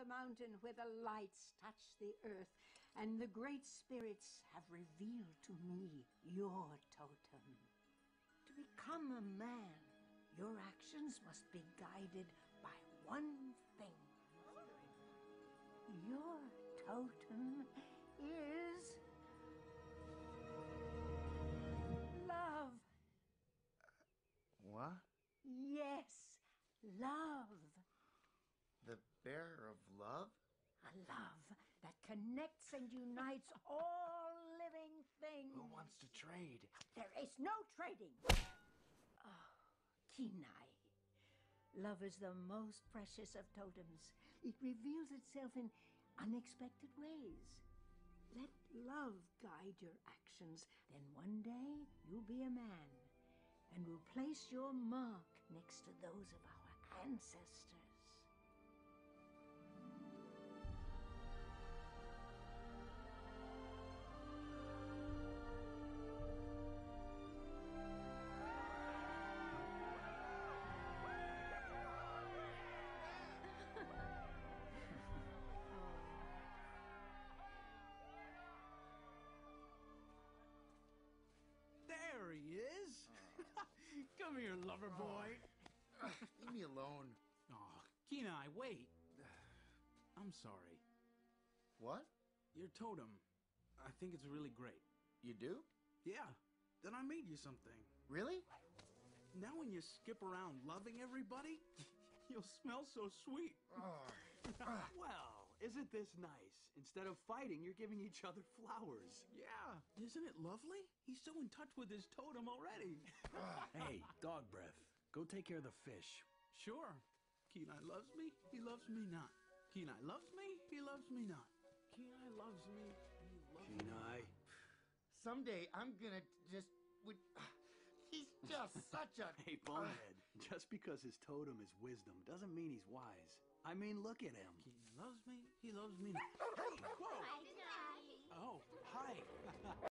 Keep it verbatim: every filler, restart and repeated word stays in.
the mountain where the lights touch the earth, and the great spirits have revealed to me your totem. To become a man, your actions must be guided by one thing. Your totem is love. What? Yes, love. The bearer of love? A love that connects and unites all living things. Who wants to trade? There is no trading. Oh, Kenai. Love is the most precious of totems. It reveals itself in unexpected ways. Let love guide your actions. Then one day you'll be a man and will place your mark next to those of our ancestors. There he is. Uh. Come here, lover boy. Uh, leave me alone. Oh, Kenai, wait. I'm sorry. What? Your totem. I think it's really great. You do? Yeah. Then I made you something. Really? Now when you skip around loving everybody, you'll smell so sweet. Oh. Well, isn't this nice? Instead of fighting, you're giving each other flowers. Yeah. Isn't it lovely? He's so in touch with his totem already. Hey, dog breath. Go take care of the fish. Sure. Kenai loves me, he loves me not. Kenai loves me, he loves me not. Kenai loves me, he loves me. Kenai. Someday I'm gonna just... Would, he's just such a... Hey, Bonehead. Just because his totem is wisdom doesn't mean he's wise. I mean, look at him. He loves me, he loves me not. Hey, whoa! Hi, Kenai. Oh, hi.